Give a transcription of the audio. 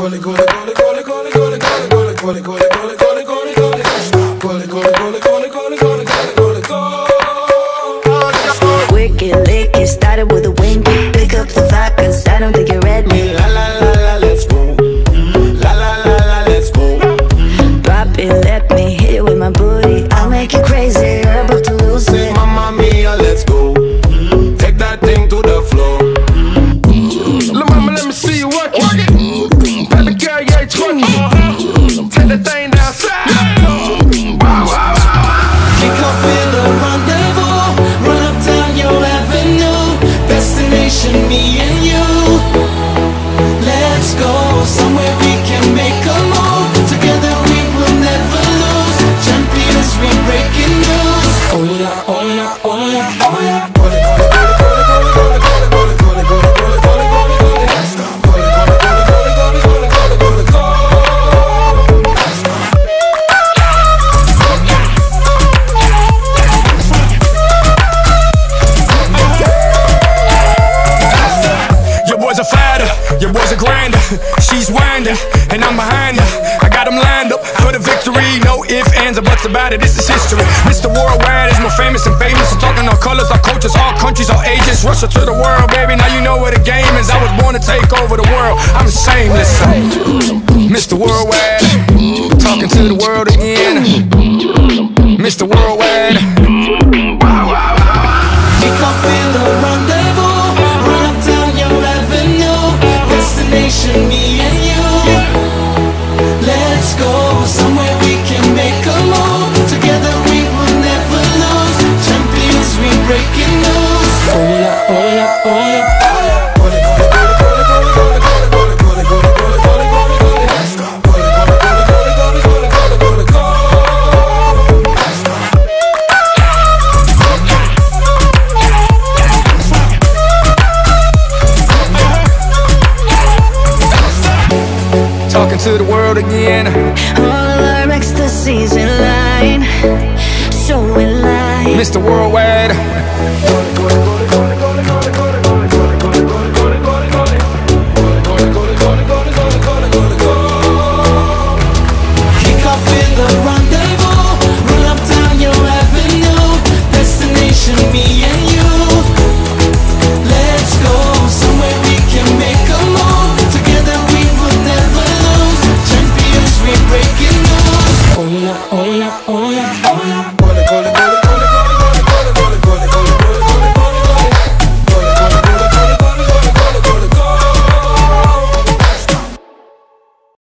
Wicked lick, it started with a wink. Pick up the vibe, cause I don't think you're ready. La la la la, let's go. La la la la, let's go. Drop it, let me hit it with my booty. I'll make you crazy, you're about to lose it. Mamma mia, let's go. Take that thing to the floor. Lil' mama, let me see you work it. Baby girl, you ain't twerking. Take that thing down south. Wow, wow, wow. We can feel a rendezvous. Run up down your avenue. Destination, me and you. Let's go somewhere we can make a move. Together we will never lose. Champions, we breaking news. Oh yeah, oh yeah, oh yeah, oh yeah. Your boys are grander, she's winding, and I'm behind her. I got them lined up for the victory. No ifs, ands, or buts about it, this is history. Mr. Worldwide is more famous and famous. I'm talking all colors, all cultures, all countries, all ages. Russia to the world, baby, now you know where the game is. I was born to take over the world, I'm shameless. Mr. Worldwide, talking to the world again. Mr. Worldwide. We can feel the rendezvous. Run up down your avenue. Destination, me and you. Let's go somewhere we can make a move. Together we will never lose. Champions, we breaking news. Oh yeah, oh yeah, oh yeah. Talking to the world again. All of our ecstasy's in line, so in line. Mr. Worldwide.